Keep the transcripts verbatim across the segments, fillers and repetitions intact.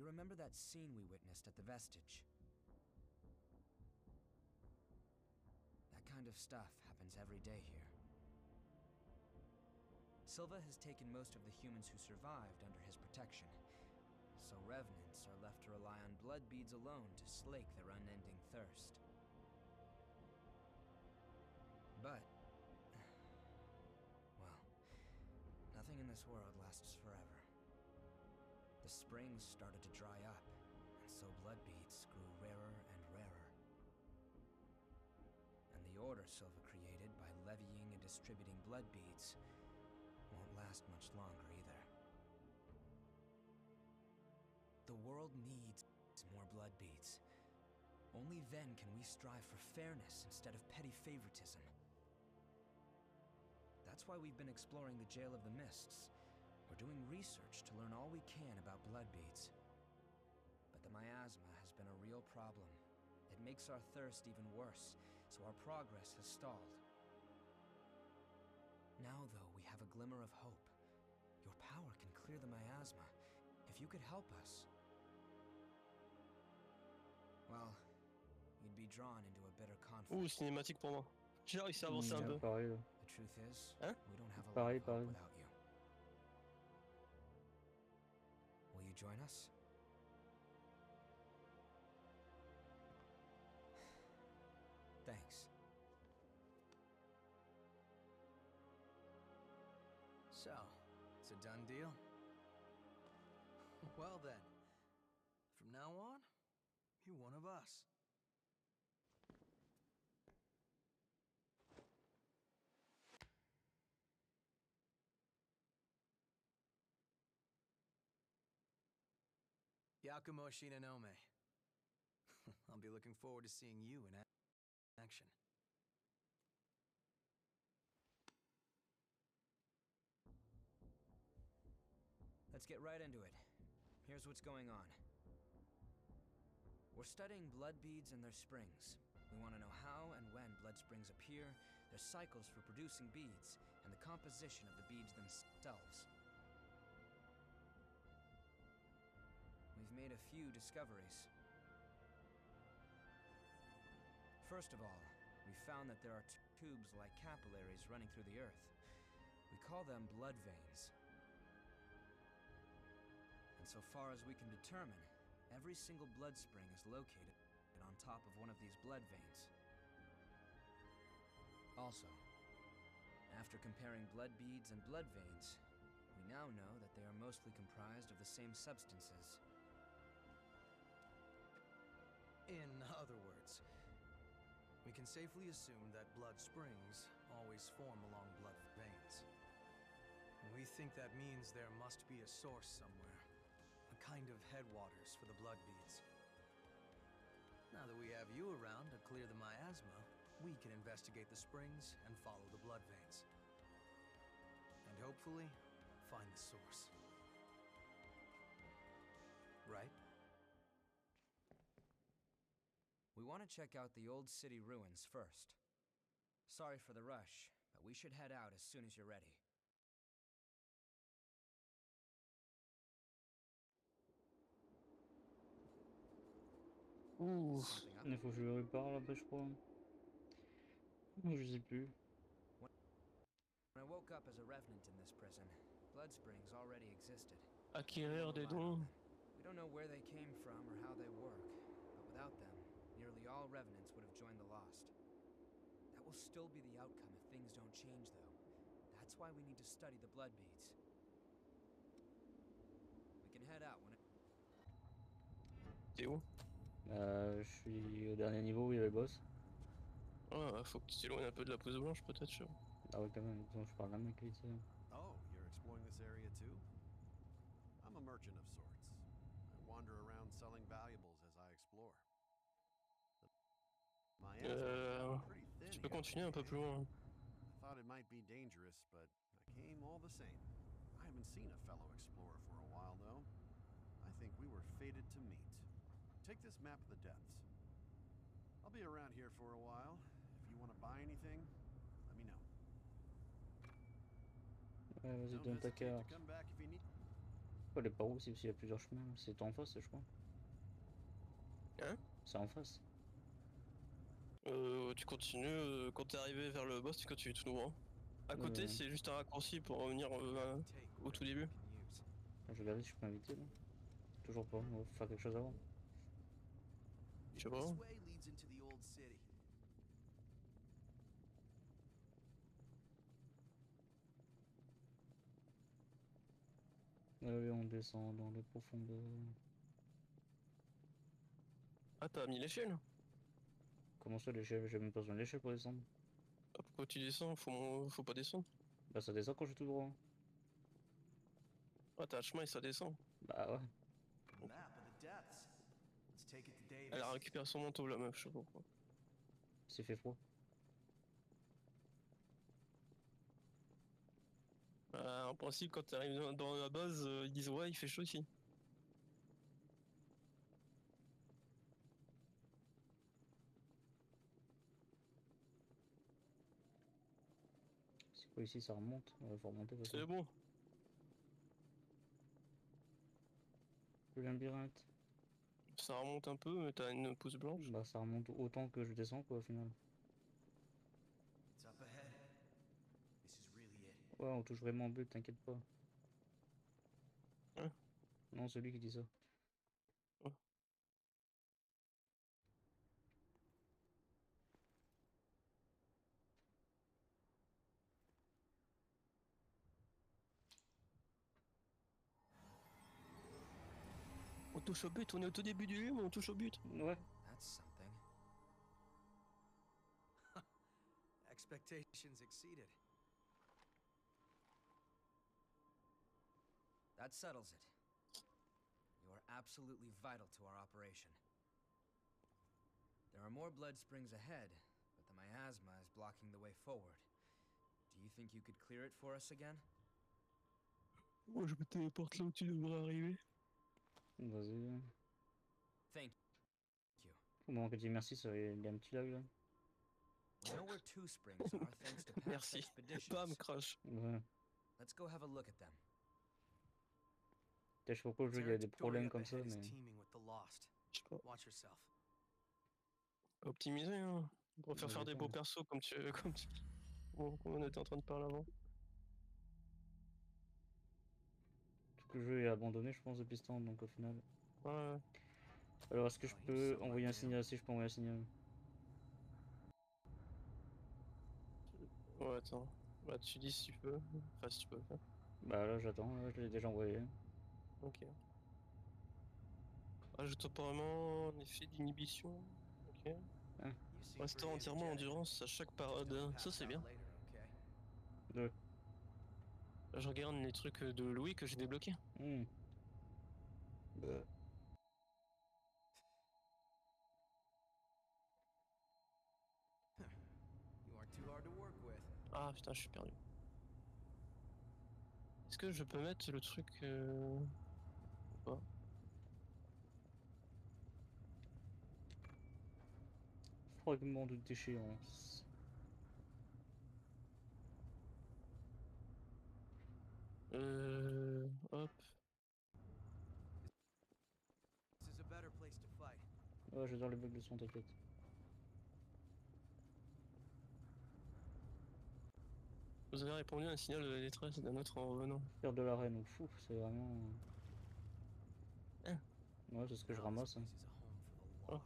You remember that scene we witnessed at the Vestige? That kind of stuff happens every day here. Silva has taken most of the humans who survived under his protection, so revenants are left to rely on blood beads alone to slake their unending thirst. But, well, nothing in this world lasts forever. The springs started to dry up, and so blood beads grew rarer and rarer. And the order Silva created by levying and distributing blood beads won't last much longer either. The world needs more blood beads. Only then can we strive for fairness instead of petty favoritism. That's why we've been exploring the Jail of the Mists. We're doing research to learn all we can about blood beads. But the miasma has been a real problem. It makes our thirst even worse, so our progress has stalled. Now, though, we have a glimmer of hope. Your power can clear the miasma. If you could help us... Well, you'd be drawn into a bitter conflict. Ouh, cinématique pour moi. J'ai réussi à avancer un Hmm, peu. pareil, là. The truth is, Hein? we don't have a lot Pareil, of hope pareil. without you. Will you join us? Thanks. So, it's a done deal? Well then, from now on, you're one of us. Yakumo Shinonome. I'll be looking forward to seeing you in a- action. Let's get right into it. Here's what's going on. We're studying blood beads and their springs. We want to know how and when blood springs appear, their cycles for producing beads, and the composition of the beads themselves. We've made a few discoveries. First of all, we found that there are tubes like capillaries running through the earth. We call them blood veins. And so far as we can determine, every single blood spring is located on top of one of these blood veins. Also, after comparing blood beads and blood veins, we now know that they are mostly comprised of the same substances. In other words, we can safely assume that blood springs always form along blood veins. We think that means there must be a source somewhere, a kind of headwaters for the blood beads. Now that we have you around to clear the miasma, we can investigate the springs and follow the blood veins. And hopefully, find the source. Right? We want to check out the old city ruins first. Sorry for the rush, but we should head out as soon as you're ready. Ouh. Something up? Il faut que je le répare là-bas, je crois. Non, je sais plus. When I woke up as a revenant in this prison, blood springs already existed. Acquérir des dons. We don't know where they came from or how they work, but without them, nearly all revenants would have joined the Lost. That will still be the outcome if things don't change, though. That's why we need to study the blood beads. We can head out when it... T'es où? Euh, je suis au dernier niveau où il y a le boss. Ah, faut que tu t'éloignes un peu de la prise blanche, peut-être. je- Ah ouais, quand même, disons, je parle là, mec, vite. Oh, you're exploring this area too? I'm a merchant of sorts. I wander around selling valuables as I explore. The miasma Euh, is pretty thin tu peux here. continuer un peu plus loin. I thought it might be dangerous, but I came all the same. I haven't seen a fellow explorer for a while, though. I think we were fated to meet. Take this map of the depths. I'll be around here for a while. If you want to buy anything, let me know. Ouais, vas-y, Don't donne ta hesitate to carte. come back if you need. Faut aller par où aussi, parce qu'il y a plusieurs chemins. Là. C'est en face, je crois. Hein? C'est en face. Euh, tu continues, euh, quand t'es arrivé vers le boss, tu continues tout droit. À côté, Euh, c'est juste un raccourci pour revenir euh, à- Take au tout whatever début. you can use. Je vais regarder si je peux inviter là. Toujours pas, on va faire quelque chose avant. Je sais pas. This way leads into the old city. Allez, on descend dans les profondeurs. Ah, t'as mis l'échelle? Comment ça l'échelle? J'ai même pas besoin d'échelle pour descendre. Ah, pourquoi tu descends? Faut, mon- faut pas descendre. Bah ça descend quand je suis tout droit. Ah, t'as un chemin et ça descend. Bah ouais. Map of the depths. Let's take it to Davis. Elle a récupéré son manteau, la meuf, je sais pas pourquoi. C'est fait froid. Bah, en principe, quand t'arrives dans, dans la base, euh, ils disent ouais, il fait chaud ici. C'est quoi ici? Ça remonte? Ouais, faut remonter de toute C'est façon. bon. Le labyrinthe. Ça remonte un peu, mais t'as une pouce blanche. Bah ça remonte autant que je descends quoi au final. It's up ahead. This is really it. Ouais, on touche vraiment au but, t'inquiète pas. Hein? Non, c'est lui qui dit ça. Ouais. On touche au but, on est au tout début du jeu, mais on touche au but. Ouais. That's something. Expectations exceeded. That settles it. You are absolutely vital to our operation. There are more blood springs ahead, but the miasma is blocking the way forward. Do you think you could clear it for us again? Moi, je me téléporte là où tu devrais arriver. Vas-y. Thank you. Au moment que tu dis merci, ça, il y a un petit lag là. We know where two springs are thanks to past Merci. expeditions. Bam, crash. Ouais. Let's go have a look at them. Peut-être je sais pas pourquoi le jeu il y a des Territory problèmes up comme ça, ahead is mais. teeming with the lost. Je sais pas. Watch yourself. Optimiser, hein. Pour faire Ouais, faire des j'attends. beaux persos comme tu, comme tu... Bon, comme on était en train de parler avant. Tout le jeu est abandonné, je pense, depuis ce temps, donc au final. Ouais. Alors, est-ce que je Oh, you peux sound envoyer un like him. signal? Si je peux envoyer un signal. Ouais, attends. Bah, tu dis si tu peux. Enfin, si tu peux le faire. Bah là, j'attends, là, je l'ai déjà envoyé. Ok. Ajoute apparemment un effet d'inhibition. Ok. You seem Restez pretty entièrement energetic. endurance à chaque Just parade. don't Ça, pass c'est out bien. later, okay? Deux. Là, je regarde les trucs de Louis que j'ai débloqués. Hmm. Bah. You aren't too hard to work with. Ah putain, je suis perdu. Est-ce que je peux mettre le truc euh... ou pas? Fragment de déchéance. Euh... Hop. This is a better place to fight. Ouais, j'adore les bugs de son, t'inquiète. Vous avez répondu à un signal de détresse d'un autre en revenant. Faire de l'arène ou fou, c'est vraiment. Hein? Ouais, c'est ce que je Now this ramasse. Hein. place is a home for the Oh. lost.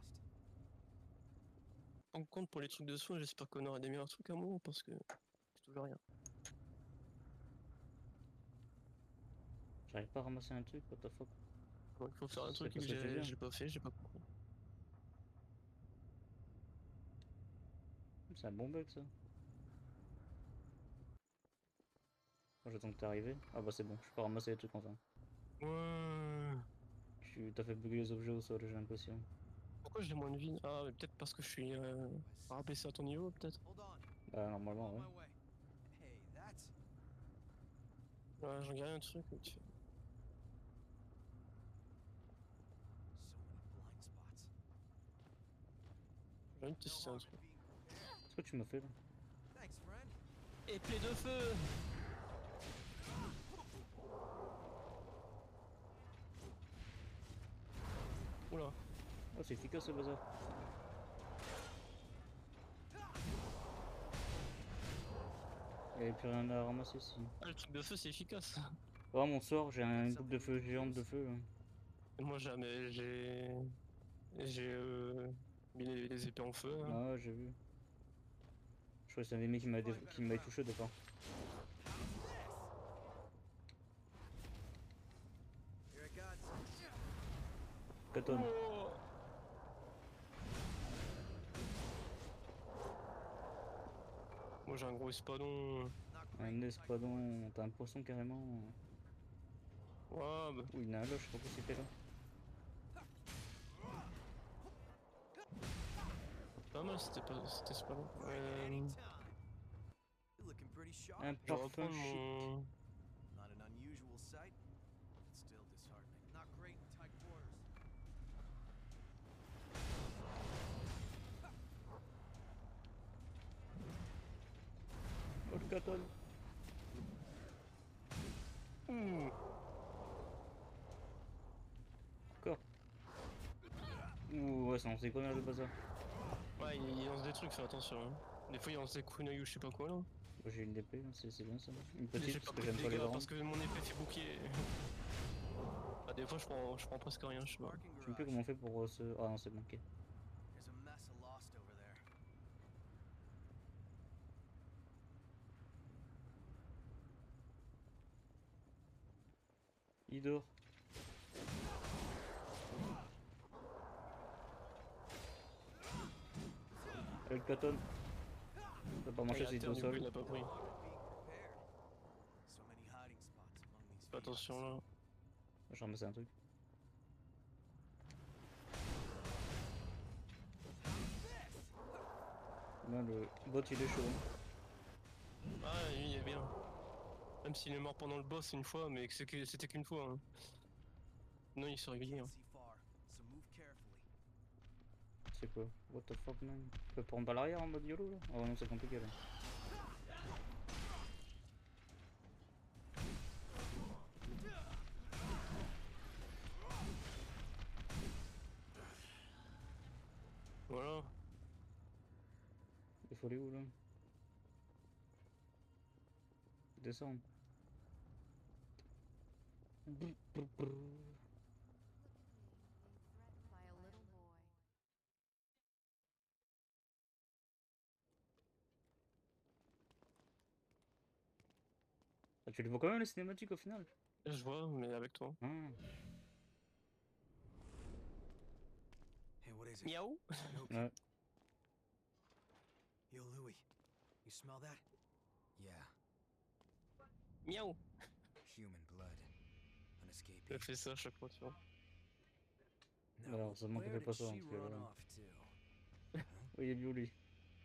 En compte pour les trucs de soins, j'espère qu'on aura des meilleurs trucs à moi parce que j'ai toujours rien. J'arrive pas à ramasser un truc, what the fuck. Donc il faut faire un C'est truc parce que que tu j'ai viens. j'ai pas fait, j'ai pas compris. C'est un bon bug ça. Moi, j'attends que t'es arrivé. Ah bah c'est bon, je peux ramasser les trucs enfin. Ouais. Tu t'as fait bugger les objets au sol, j'ai l'impression. Pourquoi j'ai moins de vie? Ah, mais peut-être parce que je suis euh, rabaissé à ton niveau, peut-être. Hold on. Bah normalement, On ouais. my way. Hey, that's Ouais, je regarde un truc. Mais tu... so many blind spots. J'ai envie de tester No un harm truc. in being prepared. Qu'est-ce que tu m'as fait là? Thanks, friend. Épée de feu! Oh, c'est efficace ce bazar. Il n'y avait plus rien à ramasser ici. Ah, le truc de feu, c'est efficace. Oh, mon sort, j'ai un groupe de feu géante de feu. Là. Et moi, jamais, j'ai. J'ai euh, mis les, les épées en feu. Hein. Ah, ouais, j'ai vu. Je crois que c'est un ennemi qui m'a dé... qui m'a touché d'accord. Here it goes. Katon. Oh. Moi, j'ai un gros espadon. Not great. Un espadon, t'as un poisson carrément. Ouais, bah. Ouh, il y en a un là, je sais pas quoi c'était là. Pas mal, c'était pas, c'était espadon. Euh, Anytime. You're looking pretty sharp. Un je vais parfum reprendre chic. mon. Not an unusual sight, but still disheartening. Not great in tight quarters. Oh, le Katon. Ouh. Encore. Ouh, ouais, ça en sait combien le bazar. Ouais, il, il lance des trucs, fais attention. Hein. Des fois, il lance des kunai ou je sais pas quoi là. Moi, j'ai une épée, là, c'est c'est bien ça. Une Mais petite j'ai parce pas que pris j'aime de pas les dégâts grandes. parce que mon épée fait bouclier. Ah, des fois, je prends, je prends presque rien, je sais pas. Parking Je sais plus garage. comment on fait pour euh, se. Ah non, c'est manqué. There's a mess of lost over there. Il dort. Allez, le Katon. T'as pas mangé, Et à c'est terre, au du coup, il sol. a pas pris. Being prepared. So many hiding spots among these Fais attention fields. là. Je ramassais un truc. Là, le bot il est chaud. Ah, lui, il est bien. Même s'il est mort pendant le boss une fois, mais que c'est que- c'était qu'une fois. Hein. Non, il se réveillait. Can't Hein. see far, so move carefully. C'est quoi? What the fuck man? Tu peux prendre pas l'arrière en mode YOLO là? Oh non, c'est compliqué là. Voilà. Il faut aller où là? Descendre. Brr, brr, brr. by a little boy. Ah, tu les vois quand même les cinématiques au final? Je vois, mais avec toi. Ah. Hey, what is it? Miaou. Nope. Ouais. Yo, Louis. You smell that? Yeah, Miaou. human blood. Elle Unescaping. fait ça à chaque fois, tu vois. Now, Alors, ça manque where fait did pas ça, she parce que run là- off to? Oui, il est bio lui.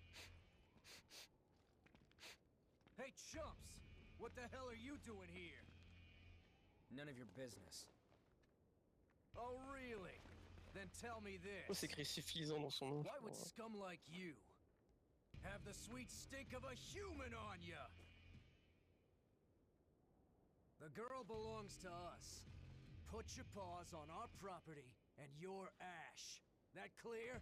Hey, chumps! What the hell are you doing here? None of your business. Oh, really? Then tell me Pourquoi c'est this. écrit suffisant dans son nom? Why je would crois. scum like you have the sweet stink of a human on ya? The girl belongs to us. Put your paws on our property and your ash. That clear?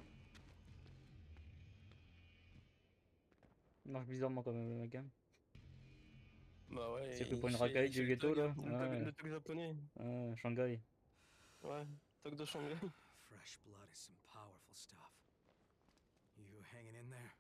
Il marche bizarrement quand même le mec. Hein. Bah ouais. C'est pris il pour une fait- racaille il du fait le ghetto tog- là. Le tog, Ouais, le tog japonais. ouais, Shanghai. Ouais. Tog de Shanghai. Fresh blood is some powerful stuff. You hanging in there?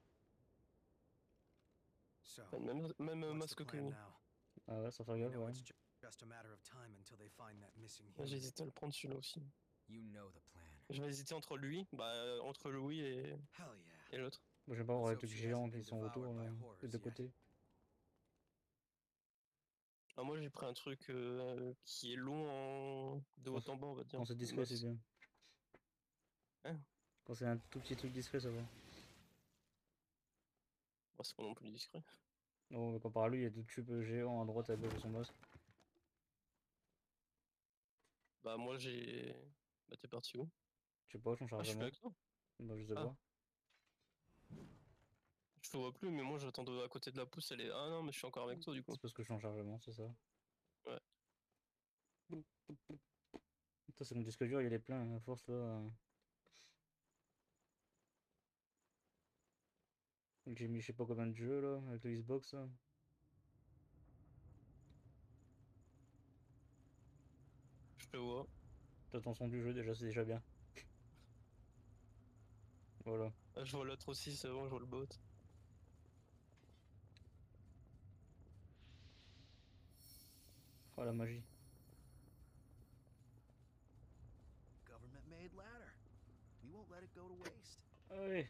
So, Même, même euh, what's the masque que plan lui. now? Ah ouais, sans faire You gaffe, know ouais. it's ju- just a matter of time until they find that missing Moi, human. j'hésitais à le prendre celui-là aussi. You know the plan. Je vais hésiter entre lui, bah euh, entre Louis et, Hell yeah. et l'autre. Moi j'aime pas voir les Let's hope trucs she géants hasn't qui been sont autour devoured by là, horrors des deux yet. côtés. Ah, moi j'ai pris un truc euh, qui est long en... de haut Quand- en bas, on va dire. Quand c'est discret, c'est Max. bien. Hein? Quand c'est un tout petit truc discret, ça va. Bah, c'est pas non plus discret. Non, mais comparé à lui, il y a deux tubes géants à droite et à gauche de son masque. Bah moi j'ai... Bah t'es parti où? Je sais pas, son Ah, je suis chargement. avec toi. Bah, je sais Ah. pas. Je te vois plus, mais moi j'attends de... à côté de la pousse, elle est... Ah non, mais je suis encore avec toi du coup. C'est parce que je suis en chargement, c'est ça. Ouais. Putain, c'est mon disque dur, il est plein, à force là. J'ai mis je sais pas combien de jeux là, avec le Xbox là. Je te vois. L'attention du jeu déjà, c'est déjà bien. Voilà. Ah, je vois l'autre aussi, c'est bon, je vois le bot. Oh la magie. Government-made ladder. We won't let it go to waste. Allez,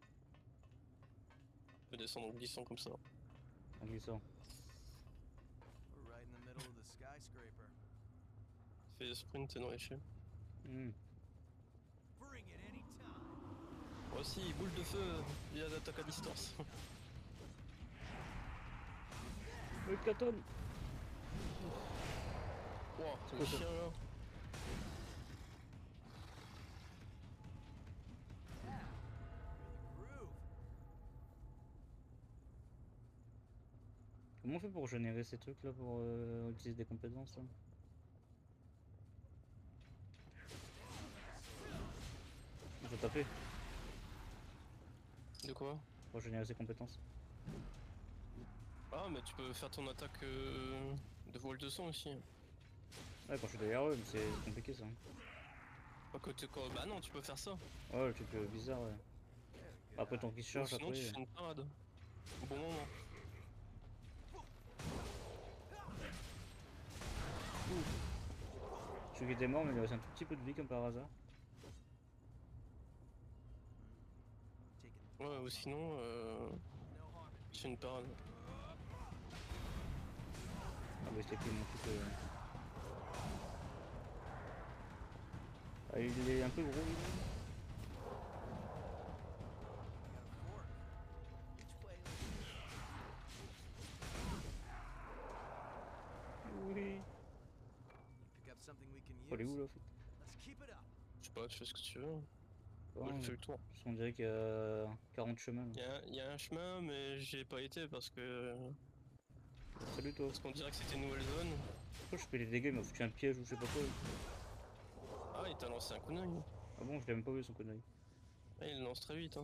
Je peux descendre en glissant comme ça. en glissant. We're right in the middle of the skyscraper. Fais sprint et non échelle. Hmm. Bring it anytime. Voici, boule de feu, il y a l'attaque à distance. Le Katon. Wow, c'est le quoi ça? chien là. Groove. Comment on fait pour générer ces trucs là pour euh, utiliser des compétences là? Il faut taper De quoi? pour générer ces compétences. Ah, mais tu peux faire ton attaque euh, de voile de sang aussi. Ouais, quand je suis derrière eux, mais c'est compliqué ça. Pas que tu- quoi- Bah non, tu peux faire ça. Ouais, le truc euh, bizarre, ouais. Après ton qui se Ou charge, sinon, après. tu fais une parade. Au bon moment. Celui qui était mort, mais il reste un tout petit peu de vie comme par hasard. Taking Ouais, ou sinon, euh, no harm in tu fais une parade. Ah bah c'était pris mon truc. Euh... Ah, il est un peu gros lui. Oui. pick up something we can Faut aller use. où là en fait? Let's keep it up. Je sais pas, tu fais ce que tu veux. Bon, Moi, j'ai fait le tour. parce qu'on dirait qu'il y a quarante chemins là. Il y a, il y a un chemin, mais j'y ai pas été parce que. Salut toi. Parce qu'on dirait que c'était une nouvelle zone. Pourquoi je fais les dégâts, il m'a foutu un piège ou je sais pas quoi. Ah, il t'a lancé un coup d'œil. Ah bon, je l'ai même pas vu son coup d'œil. Ah, il lance très vite, hein.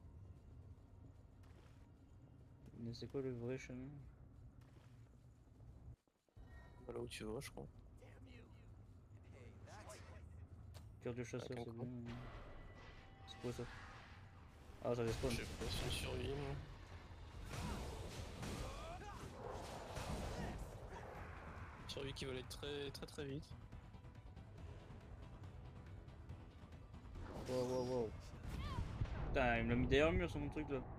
Mais c'est quoi le vrai chemin? Voilà où tu vas, je crois. Hey, that's Cœur de chasseur, Avec un c'est coup. bien. C'est quoi ça? Ah, ça Je spawn. sais pas, c'est une survie, moi. Survie qui va aller très très très vite. Wow, wow, wow. Putain, il me l'a mis derrière le mur sur mon truc là.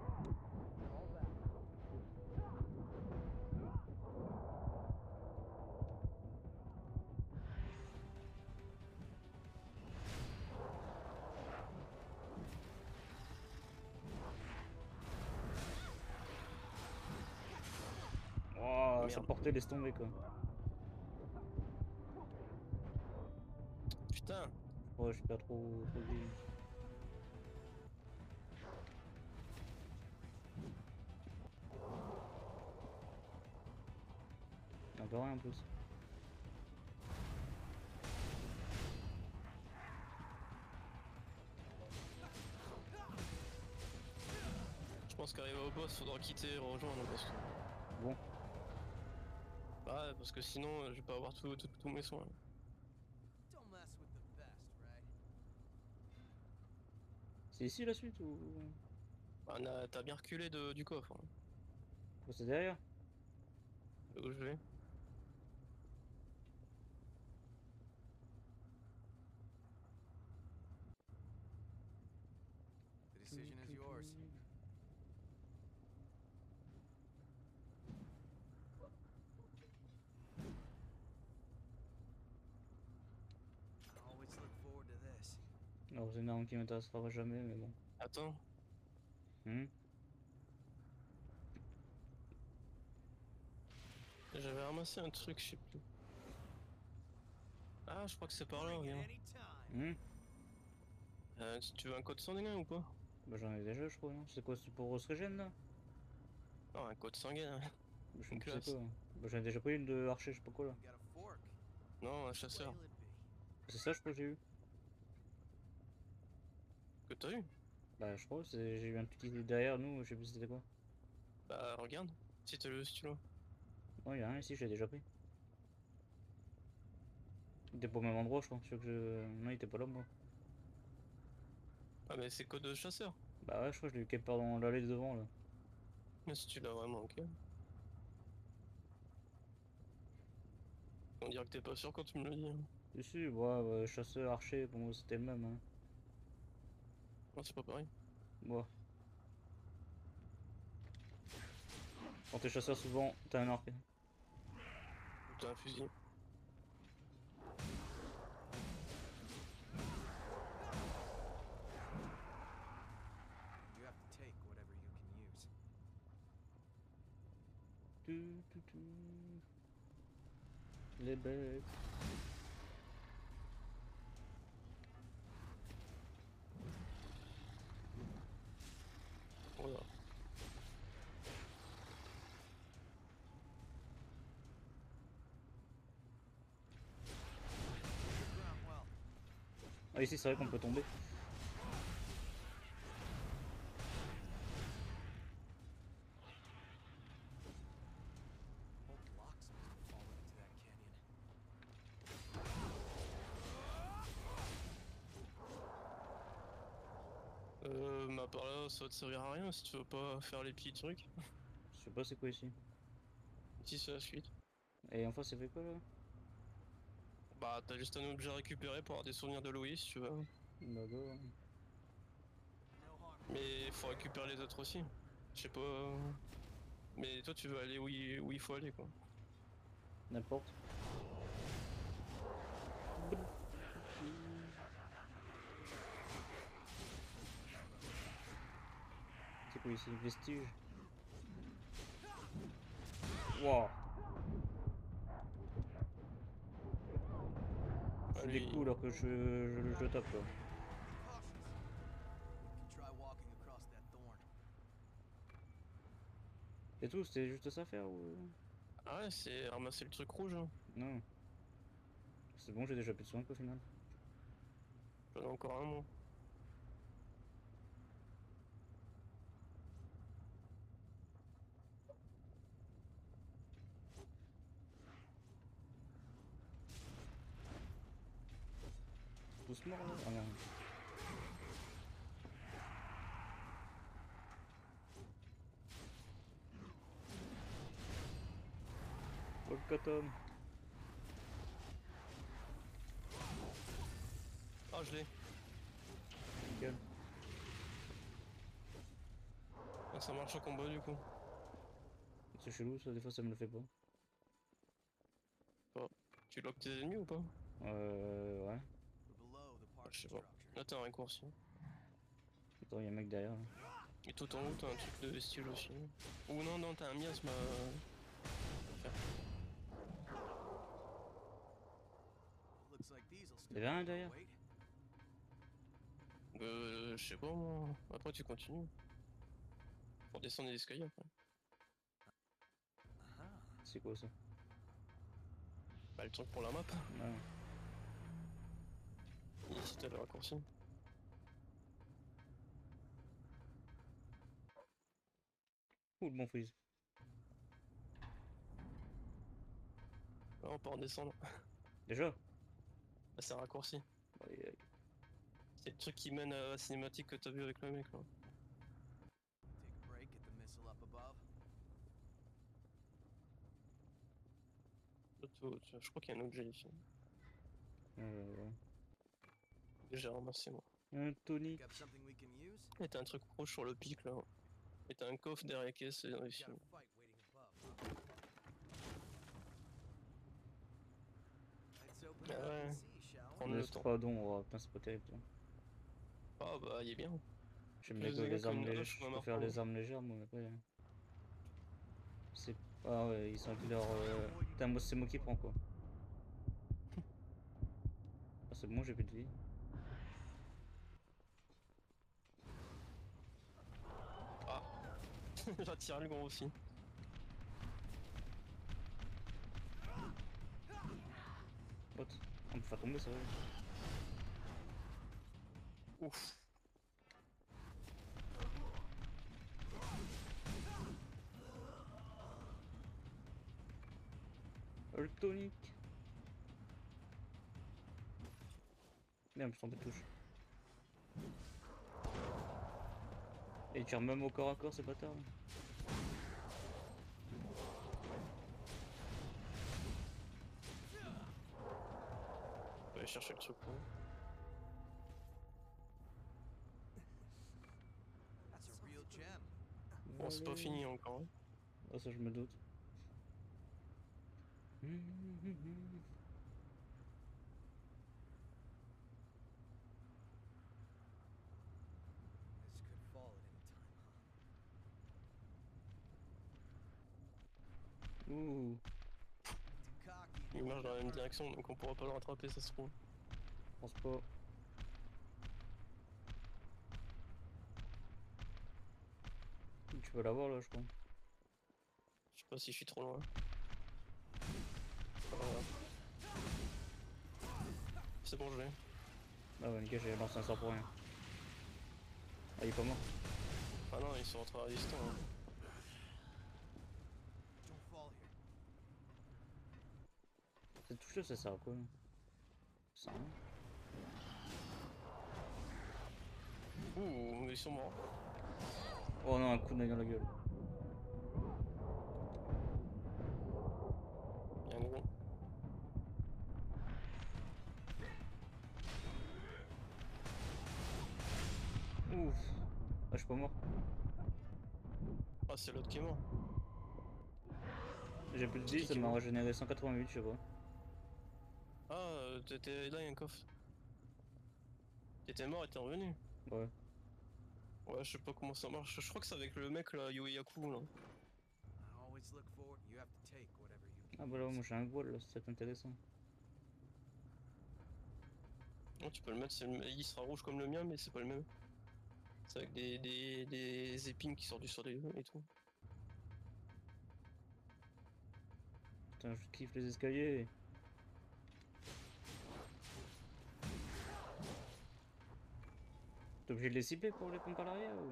Oh, sa Merde. portée laisse tomber quoi. Putain, Ouais, je suis pas trop, trop vite. Il y a encore rien en plus. je pense qu'arrivé au boss, faudra quitter et rejoindre parce que. Bon, Bah ouais, parce que sinon, euh, je vais pas avoir tout- tout- tous mes soins. don't mess with the best, right? c'est ici la suite ou... Bah, on a- t'as bien reculé de- du coffre. Hein. ou c'est derrière? Où je vais. The decision is yours. I always look forward to this. Alors c'est une arme qui m'intéressera jamais, mais bon. Attends, Hmm. j'avais ramassé un truc, je sais plus. Ah, je crois que c'est par là, Bring it regarde. anytime. Hmm. Euh, tu veux un code sanguin ou pas? Bah j'en ai déjà je crois, non? C'est quoi, c'est pour se régène là? Non, un code sanguin. hein. Je sais Une plus c'est classe. quoi. Bah j'en ai déjà pris une de archer, je sais pas quoi là. You got a fork. Non, un Which chasseur. way'll it be? C'est ça je crois que j'ai eu. Que t'as eu? Bah je crois, c'est- j'ai eu un truc qui était derrière nous, je sais plus c'était quoi. Bah regarde, si t'as le stylo. Non, il y a un ici, je l'ai déjà pris. Il était pas au même endroit, je crois. Sûr que je... Non, il était pas là, moi. Ah mais c'est code de chasseur. Bah ouais, je crois que je l'ai eu quelque part dans l'allée de devant, là. Mais si tu l'as vraiment, ok. On dirait que t'es pas sûr quand tu me le dis. Hein. Si, si, ouais, ouais, chasseur, archer, pour moi c'était le même, hein. Non, c'est pas pareil. Ouais. Quand t'es chasseur, souvent, t'as un arc. T'as un fusil. You have to take whatever you can use. Tu, tu, tu. Les bêtes. Voilà. Ground well. Ah, ici, c'est vrai qu'on peut tomber. Whole blocks must have fallen into that canyon. Euh, bah par là, ça va te servir à rien si tu veux pas faire les petits trucs. Je sais pas c'est quoi ici. Ici, c'est la suite. Et enfin, c'est fait quoi là? Bah, t'as juste un objet à récupérer pour avoir des souvenirs de Louis si tu veux. D'accord. No harm. Mais faut récupérer les autres aussi. Je sais pas. Mais toi, tu veux aller où il, où il faut aller quoi. N'importe. C'est quoi ici? Vestige. Wow. Je fais des Allez. coups alors que je, je, je tape quoi. Cautious. You can try walking across that thorn. Et tout, c'était juste ça à faire ou... Ah ouais, c'est ramasser le truc rouge. Hein. Non. C'est bon, j'ai déjà plus de soins qu'au final. J'en ai encore un moi. Doucement là. Ah merde. Volcatom. Ah, je l'ai. Nickel. Ah, ça marche au combat du coup. C'est chelou ça, des fois ça me le fait pas. Tu loques tes ennemis ou pas? Euh... Ouais. We're below the Ah, parking je sais pas. structure. Là, t'as un raccourci. Attends, y'a un mec derrière là. Et tout en haut, t'as un truc de vestige aussi. Ou non, non, t'as un miasme à à faire. Looks like these'll Y'avait stand un up derrière. to weight. Euh, je sais pas moi. Après, tu continues. Pour descendre les escaliers après. Ah, C'est quoi ça? Bah, le truc pour la map. Ah. Et ici, t'as le raccourci. Ouh, le bon freeze. Là, on peut redescendre. Déjà? Là, c'est un raccourci. Aïe, aïe. C'est le truc qui mène à la cinématique que t'as vu avec le mec là. take a break at the missile up above. Là, tu- tu- Je crois qu'il y a un objet ici. Euh... Que j'ai ramassé moi. Un tonic. Got something we can use? Et t'as un truc rouge sur le pic là. Et t'as un coffre derrière les caisses et ici. Got a fight waiting above, huh? Let's open Ah it up ouais. and see, shall we? Prendre Le le temps. Stradon, oh, putain, c'est pas terrible ça. Ah bah, il est bien. J'aime Plus bien que les que armes une légères, hache ou je un préfère marteau. les armes légères, moi après. euh, C'est. Ah ouais, ils sont avec leur. Euh... Putain, moi c'est moi qui prends quoi. Ah, c'est bon, j'ai plus de vie. Ah. J'ai tiré le gros aussi. What? On peut faire tomber ça, ouais. Ouf. Le tonique. Merde, je suis tombé de touche. Et il tire même au corps à corps, ces bâtards. On va aller chercher le truc. Hein. That's a real gem. Bon, c'est pas fini encore. Hein. Ah, ça, je me doute. This could fall at any time, huh? Ouh. Too cocky. Il marche dans la même direction, donc on pourra pas le rattraper, ça se trouve. Je pense pas. Tu peux l'avoir là, je crois. Je sais pas si je suis trop loin. Voilà. C'est bon, je l'ai. Ah ouais, nickel, j'ai lancé un sort pour rien. Ah, il est pas mort. Ah non, ils sont ultra résistants. Hein. Don't fall here. Cette touche là, ça sert à quoi? Ça rien. Ouh, ils sont morts. Oh non, un coup de nez dans la gueule. Il y a un gros. Ouf. Ah, je suis pas mort. Ah, c'est l'autre qui est mort. J'ai plus de C'est dix, qui ça qui m'a mort régénéré cent quatre-vingt-huit, je sais pas. Ah, euh, t'étais là, il y a un coffre. T'étais mort et t'es revenu. Ouais. Ouais, je sais pas comment ça marche. Je crois que c'est avec le mec là, Yoyaku là. I always look forward. You have to take whatever you can Ah bah là, use. moi j'ai un voile là, c'est intéressant. Non, tu peux le mettre, c'est le... il sera rouge comme le mien, mais c'est pas le même. C'est avec des, des, des épines qui sortent du sol et et tout. Putain, je kiffe les escaliers. T'es obligé de les cibler pour les pompes à l'arrière ou...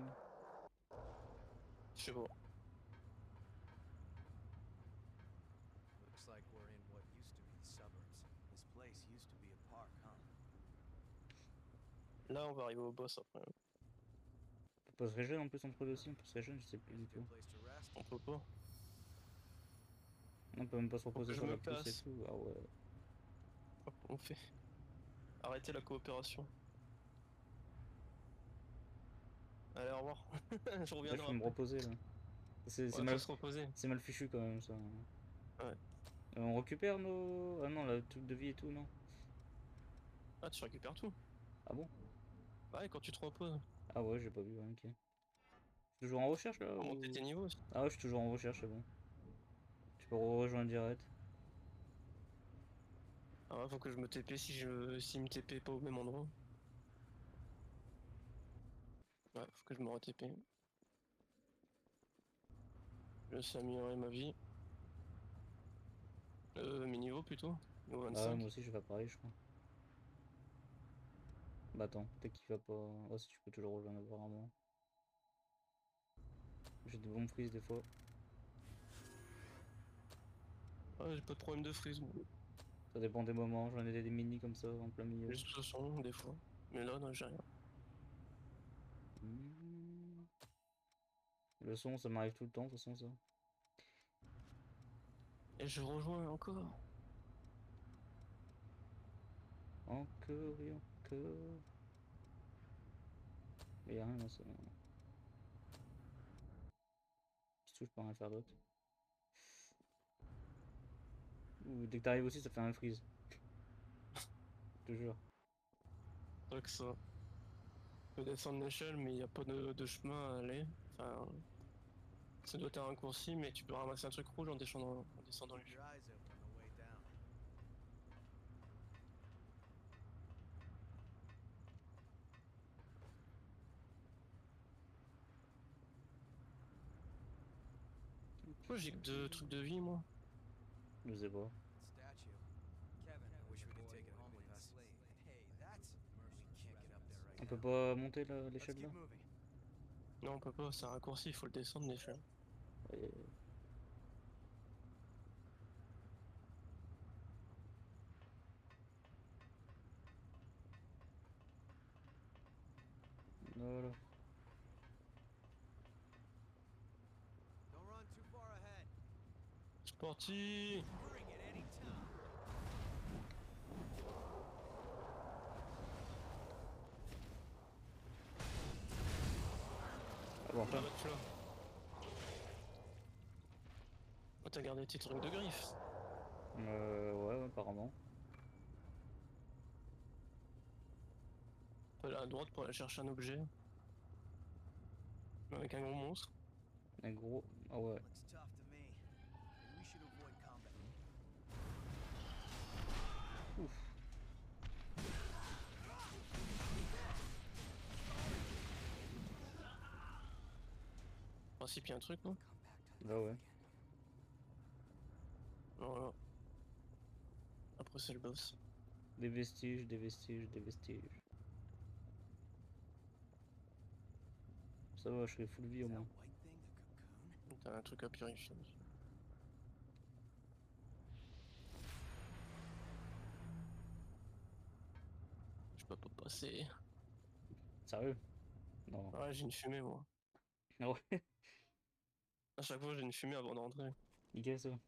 Je sais pas. Looks like we're in what used to be the suburbs. This place used to be a park, huh? Là, on va arriver au boss après. On peut pas se régénérer en plus entre deux aussi, on peut se régénérer, je sais plus Here's du a good tout. place to rest. On peut pas. On peut même pas se Faut que reposer je sur me la pousse et casse. tout, ah ouais. On fait. Arrêtez la coopération. Allez, au revoir. Je Là je reviendrai peux me après. reposer là. C'est c'est Ouais, mal... faut se reposer. c'est mal fichu quand même ça. Ouais. Euh, on récupère nos... Ah non, le truc de vie et tout, non? Ah, tu récupères tout. Ah bon? Ouais, quand tu te reposes. Ah ouais, j'ai pas vu, ouais, ok. Je suis toujours en recherche là Pour ou... monter tes niveaux aussi. Ah ouais, je suis toujours en recherche, c'est bon. Tu peux rejoindre direct. Ah ouais, faut que je me T P si je si me T P pas au même endroit. Ouais, faut que je me re-T P. Je sais améliorer ma vie. Euh, mes niveaux plutôt. Niveau Ah ouais, vingt-cinq. moi aussi je vais faire pareil, je crois. Bah attends, peut-être qu'il va pas... Oh si, tu peux toujours rejoindre apparemment. J'ai des bons frises des fois. Ouais, j'ai pas de problème de freeze. moi. Ça dépend des moments, j'en ai des, des mini comme ça en plein milieu. Juste le son, des fois. Mais là, non, j'ai rien. Hmm. Le son, ça m'arrive tout le temps, de toute façon ça. Et je rejoins encore. Encore et encore. Mais y'a rien là, ça. Surtout, je peux rien faire d'autre. Ou dès que t'arrives aussi, ça fait un freeze. Je te jure. C'est vrai que ça. Je peux descendre l'échelle, mais il n'y a pas de, de chemin à aller. Enfin. Ça doit être un raccourci, mais tu peux ramasser un truc rouge en descendant, en descendant Keep l'échelle. your eyes open on the way down. Pourquoi j'ai que deux trucs de vie, moi? Je sais pas. That statue. Kevin, I wish we could take it home with us. Hey, that's we can't get up there right On now. peut pas monter la- Let's l'échelle là? keep moving. Non, on peut pas, c'est un raccourci, il faut le descendre l'échelle. Ouais. C'est parti. Ah bon, enfin. Ah bah, tu vois. Oh, t'as gardé tes trucs de griffes. Euh, ouais, ouais, apparemment. On peut aller à droite pour aller chercher un objet. Avec un gros monstre. Un gros. Ah ouais. Looks tough to me. Maybe we should avoid combat. Ouf. En principe, il y a un truc, non? Bah ouais. Voilà. Après, c'est le boss. Des vestiges, des vestiges, des vestiges. Ça va, je serai full vie au moins. White thing, a cocoon? T'as un truc à purifier aussi. Je peux pas passer. Sérieux? Non. Ouais, j'ai une fumée, moi. Ah ouais. À chaque fois, j'ai une fumée avant de rentrer. Nickel ça.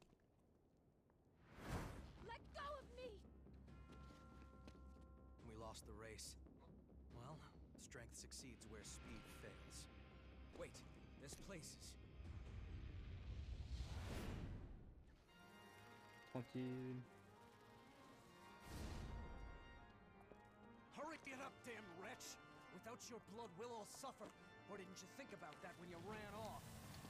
Let go of me! We lost the race. Well, strength succeeds where speed fails. Wait, this place is... Tranquille. Hurry, get up, damn wretch! Without your blood, we'll all suffer. Or didn't you think about that when you ran off?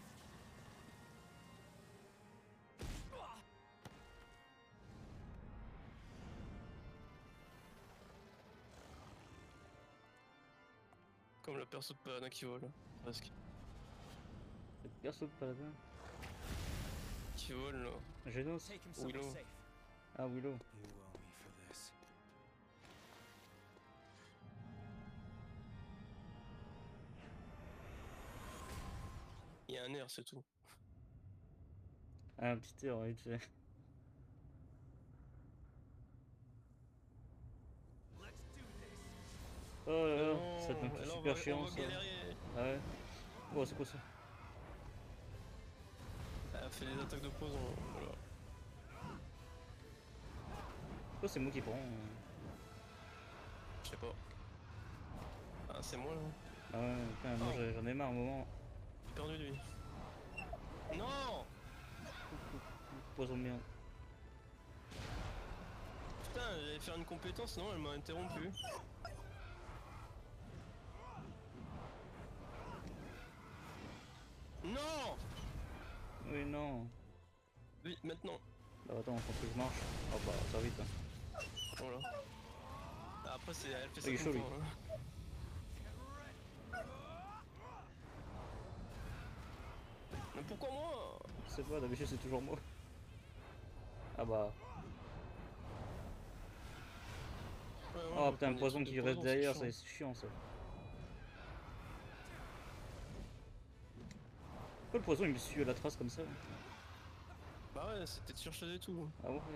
Comme le perso de Paladin qui vole, presque. Le perso de paladin. Qui vole, là. Genos. Take him somewhere Willow. safe. Ah Willow. You owe me for this. Il y a un air, c'est tout. Ah, un petit air, vite fait. Oh là là, Non, ça devient et là, on super va- chiant on va ça. galérer. Ah ouais. Oh, c'est quoi ça? Elle fait des attaques de poison, voilà. Oh, c'est moi qui prends. euh. Je sais pas. Ah, c'est moi, là. Ah ouais, putain, moi Oh. j'ai- j'en ai marre un moment. J'ai perdu de vie. Non! Poison de merde. Putain, j'allais faire une compétence, non, elle m'a interrompu. Non! Oui, non. Oui, maintenant. Bah attends, faut que je marche. Oh bah, ça va vite. Hein. Voilà. Ah, après, c'est, elle fait Il est ça chaud, tout le lui. temps, hein. Mais pourquoi moi? Je sais pas, d'habitude c'est toujours moi. Ah bah. Ouais, ouais, Oh je putain, prends un des poison trucs qui de reste poison, derrière, c'est c'est chiant ça. Pourquoi le poison il me suit à la trace comme ça? Bah ouais, c'était de surchauffer et tout. Ah ouais.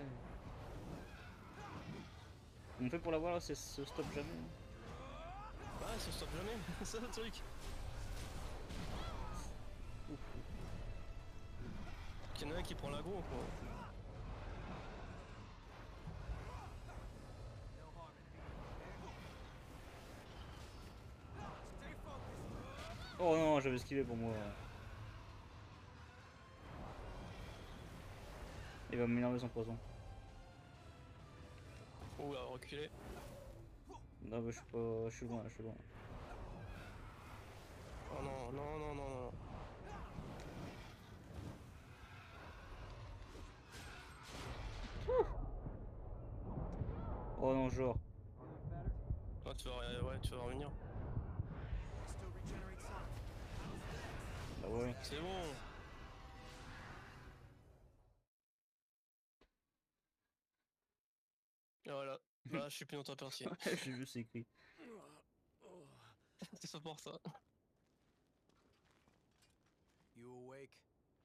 On fait pour l'avoir là, c'est ce stop jamais. Bah ouais, ça stoppe jamais, c'est ça le truc. Ouf. Qu'il y en a un qui prend l'aggro quoi. Oh non, j'avais esquivé pour moi. Il va m'énerver son poison. Ouh, elle a reculé. Non, mais je suis pas. Je suis loin, je suis loin. Oh non, non, non, non, non. Oh non, genre. Ah, tu vas, ouais, tu vas revenir. Still regenerate some. Bah ouais. C'est bon. Et voilà. Bah, je suis plus dans ta partie. J'ai vu, c'est écrit. C'est ça pour ça. You awake?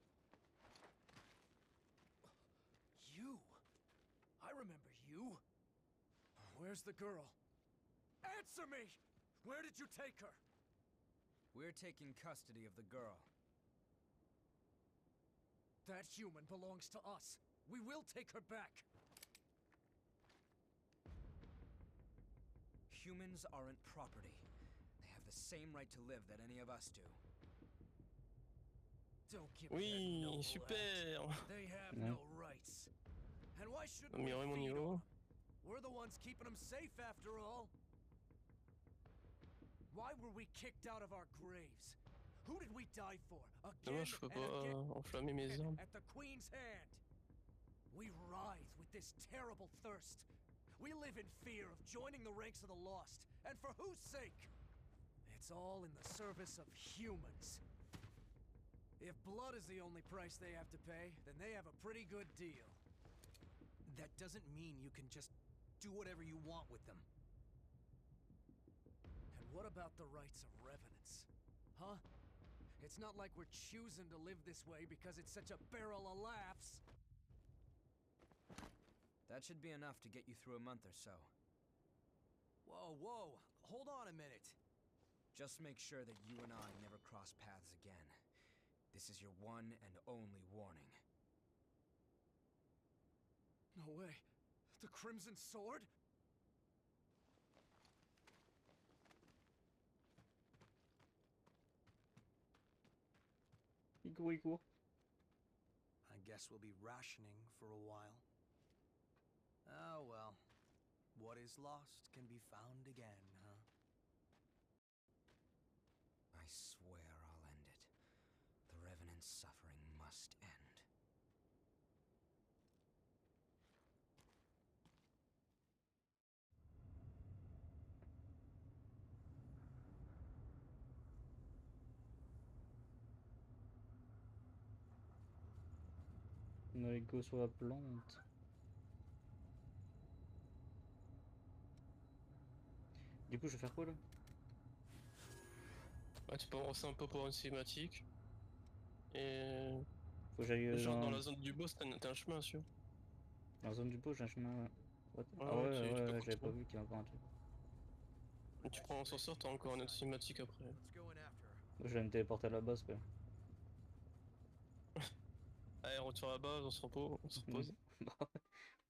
You? I remember you. Where's the girl? Answer me! Where did you take her? We're taking custody of the girl. That human belongs to us. We will take her back. Humans aren't property. They have the same right to live that any of us do. Don't give Oui, that noble super. act. They have Ouais. no rights. And why shouldn't we Améliorer mon feed niveau. on 'em? We're the ones keeping them safe after all. Why were we kicked out of our graves? Who did we die for? Again Dommage, je peux and pas again euh, enflammer mes armes. at the Queen's hand. We writhe with this terrible thirst. We live in fear of joining the ranks of the lost. And for whose sake? It's all in the service of humans. If blood is the only price they have to pay, then they have a pretty good deal. That doesn't mean you can just do whatever you want with them. And what about the rights of revenants? Huh? It's not like we're choosing to live this way because it's such a barrel of laughs. That should be enough to get you through a month or so. Whoa, whoa, hold on a minute. Just make sure that you and I never cross paths again. This is your one and only warning. No way. The Crimson Sword? Il court, il court. I guess we'll be rationing for a while. Oh well. What is lost can be found again, huh? I swear I'll end it. The Revenant's suffering must end. On allait go sur la plante. Du coup, je vais faire quoi là? Bah, tu peux avancer un peu pour une cinématique. Et Faut que j'aille genre dans... dans la zone du boss, t'as t'as un chemin sûr. dans la zone du pot, j'ai un chemin. What? Ouais, Ah ouais, ouais, tu- tu ouais, peux ouais, j'avais pas continuer. vu qu'il y avait encore un truc. Et tu prends un ascenseur, t'as encore une autre cinématique après. Let's go in after her. Moi, je vais me téléporter à la base quoi. Allez, retour à la base, on se repose. On se repose. Bah ouais.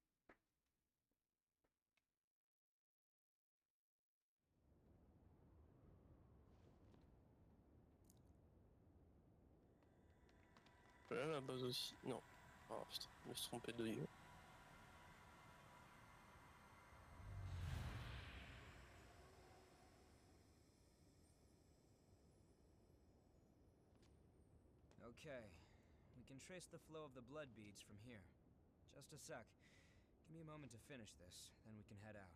Là, la base aussi. Non. Ah putain, je me suis trompé de lieu. Okay. We can trace the flow of the blood beads from here. Just a sec. Give me a moment to finish this, then we can head out.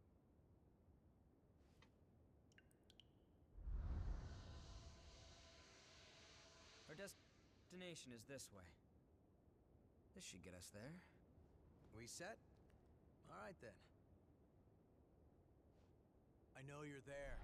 Our destination is this way. This should get us there. We set? Alright then. I know you're there.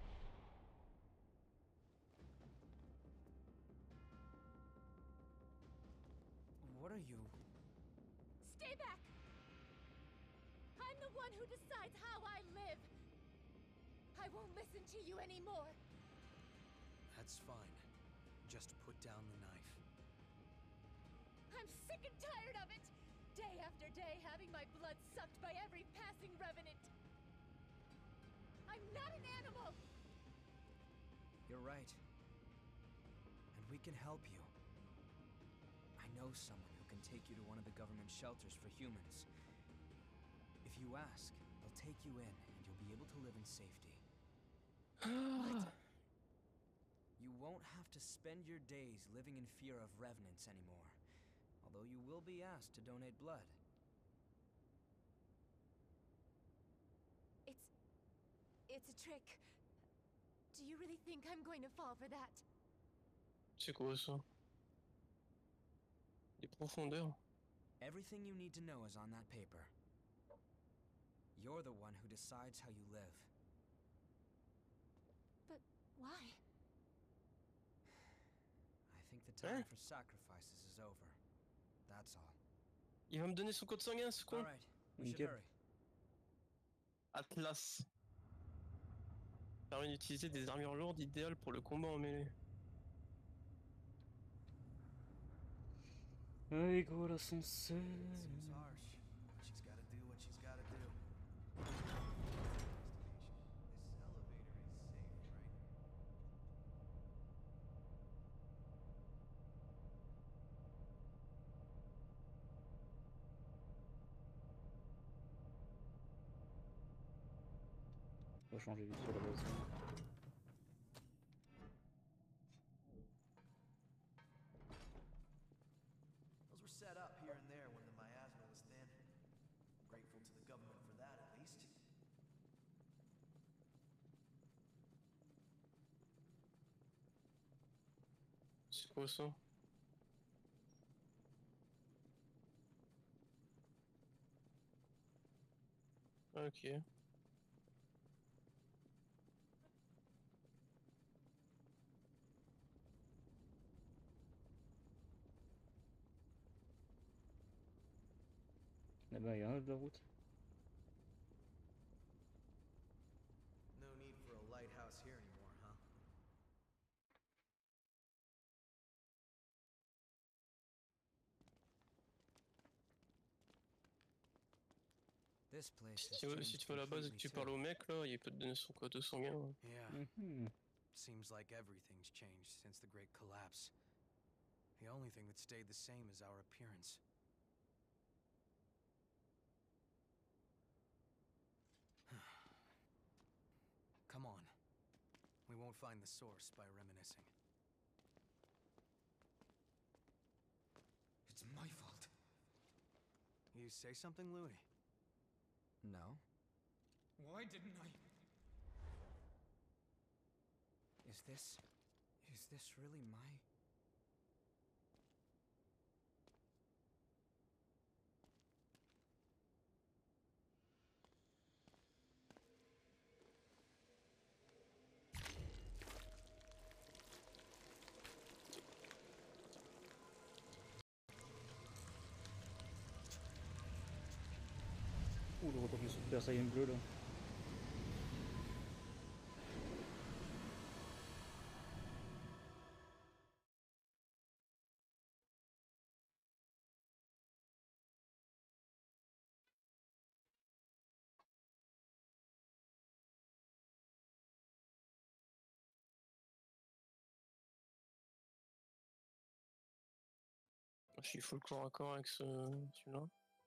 What are you? Stay back! I'm the one who decides how I live. I won't listen to you anymore. That's fine. Just put down the knife. I'm sick and tired of it! Day after day having my blood sucked by every passing revenant. I'm not an animal! You're right. And we can help you. I know someone who can take you to one of the government shelters for humans. If you ask, they'll take you in and you'll be able to live in safety. What? You won't have to spend your days living in fear of revenants anymore. Although you will be asked to donate blood. It's... it's a trick. Do you really think I'm going to fall for that? C'est quoi ça? Les profondeurs. Everything you need to know is on that paper. You're the one who decides how you live. But why? I think the time Hein? for sacrifices is over. That's all. Il va me donner son code sanguin, ce con. Alright, we should Nickel. hurry. Atlas. Permet d'utiliser des armures lourdes idéales pour le combat en mêlée. Allez gros l'ascenseur. Seems harsh, but she's gotta do what she's gotta do. This elevator is safe, right? On va changer vite sur la base. Those were set up here and there when the miasma was thin. Grateful to the government for that, at least. C'est quoi ça? Ok. Là-bas il y a un autre de la route. No need for a lighthouse here anymore, huh? This place Si has tu, veux- si changed tu vas à la base et que completely tu too. parles au mec là, il peut te donner son code sanguin. hein. Yeah. Mhm. Seems like everything's changed since the Great Collapse. The only thing that stayed the same is our appearance. Come on. We won't find the source by reminiscing. It's my fault. You say something, Louis? No. Why didn't I? Is this... is this really my... Ouh le retour du Super Saiyan bleu là. Je suis full corps à corps avec ce, celui-là.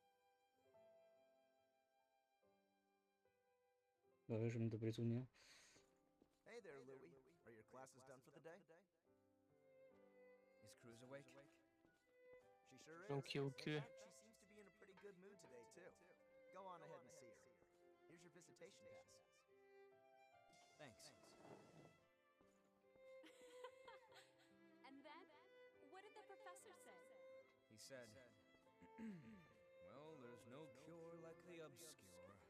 Bah ouais je vais me taper les souvenirs. Hey there, Louis. Are your classes done for the day? Is Cruz awake? She sure is. Ok, ok. In fact, she seems to be in a pretty good mood today, too. Go on ahead and see her. Here's your visitation pass. Thanks. And then, what did the professor say? He said, well, there's no cure like the obscure.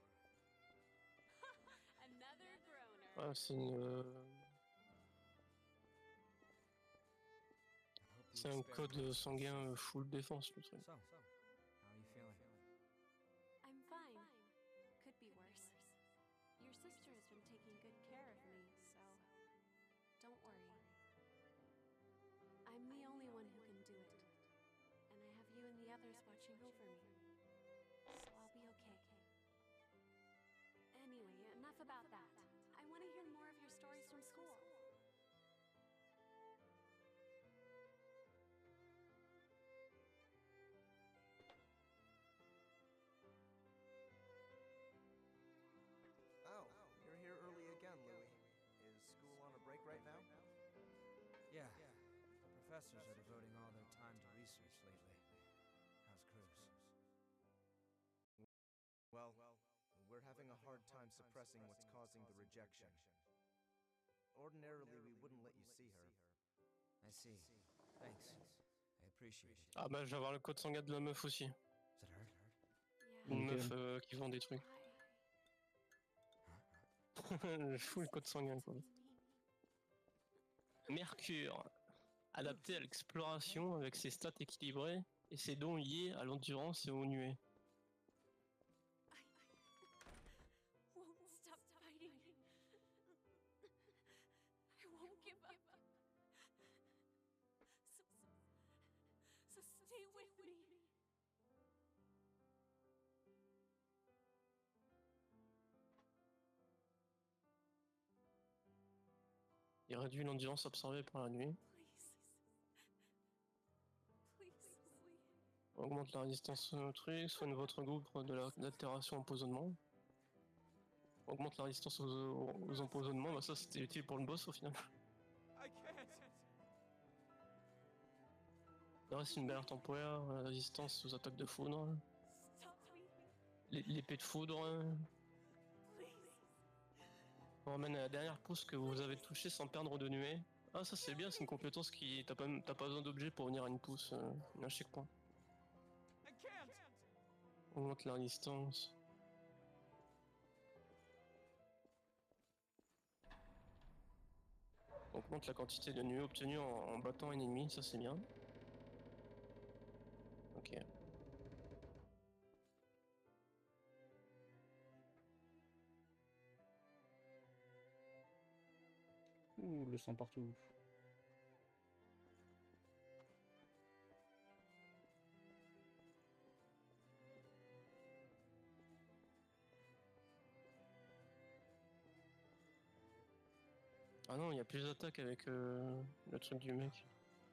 Another groaner. Ah, c'est une. euh, I hope the C'est un experiment code was sanguin safe. euh, full défense le truc. So, how are you feeling? I'm fine. Could be worse. Your sister has been taking good care of me, so don't worry. I'm the only one who can do it. And I have you and the others watching over me. So I'll be okay. Anyway, enough about that. I want to hear more of your stories from school. Oh, you're here early again, Louis. Is school on a break right now? Yeah, the professors are devoting all their time to research lately. How's Cruz? Well, we're having a hard time suppressing what's causing the rejection. Ordinarily, we wouldn't let you see her. I see. Thanks. I appreciate it. Ah bah je vais avoir le code sanguin de la meuf aussi. Does it hurt? Yeah. Une Ok. meuf euh, qui vend des trucs. Why? Je fous le code sanguin quoi. What do you mean? Mercure. Adapté à l'exploration avec ses stats équilibrées et ses dons liés à l'endurance et au nuée. I won't stop fighting. I won't give up. So, so stay with me. Il réduit l'endurance absorbée par la nuit. Please. Please, Louis. Augmente la résistance au truc, soigne votre groupe de la- l'altération empoisonnement. Augmente la résistance aux, aux- aux empoisonnements, bah ça c'était utile pour le boss au final. I can't. Il reste une barrière temporaire, euh, résistance aux attaques de foudre, Stop me. l'é- l'épée de foudre. Please. On ramène à la dernière pousse que vous avez touchée sans perdre de nuée. Ah ça c'est bien, c'est une compétence qui... T'as pas, t'as pas besoin d'objet pour venir à une pousse, euh, un checkpoint. I can't. Augmente la résistance. Augmente la quantité de nuées obtenues en, en battant un ennemi, ça c'est bien. Ok. Ouh, le sang partout. Ah non, il y a plus d'attaques avec euh, le truc du mec.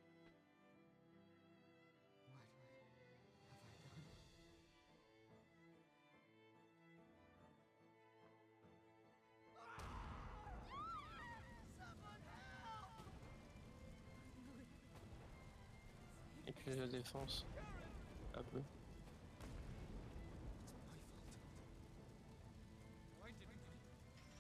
Et puis la défense. Un peu. Why did we do it?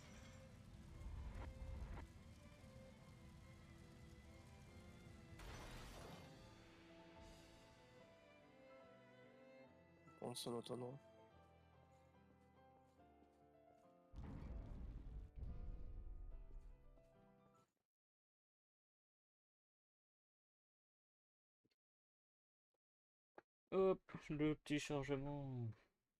On s'en entendra. Hop, le petit chargement.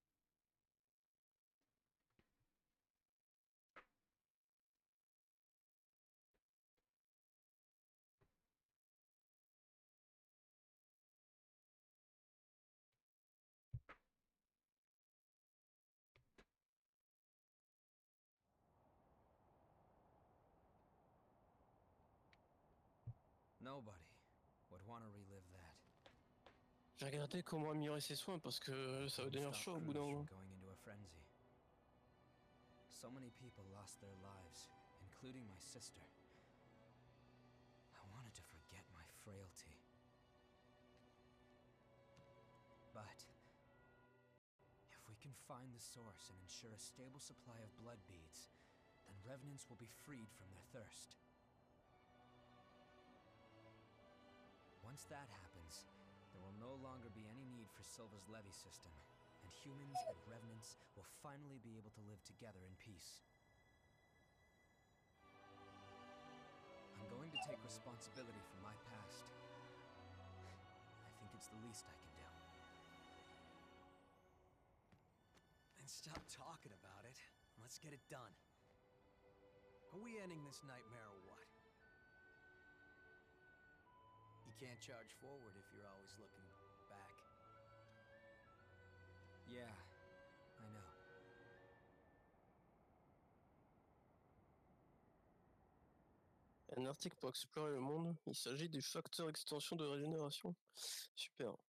Nobody would want to relive that. J'ai regardé comment améliorer ses soins parce que ça va devenir Stop chaud au bout d'un Cruz moment. from going into a frenzy. So many people lost their lives, including my sister. I wanted to forget my frailty. But if we can find the source and ensure a stable supply of blood beads, then revenants will be freed from their thirst. Once that happens, there will no longer be any need for Silva's levy system, and humans and revenants will finally be able to live together in peace. I'm going to take responsibility for my past. I think it's the least I can do. And stop talking about it. Let's get it done. Are we ending this nightmare or what? You can't charge forward if you're always looking back. Yeah, I know. Un article pour explorer le monde. Il s'agit du facteur extension de régénération. Super.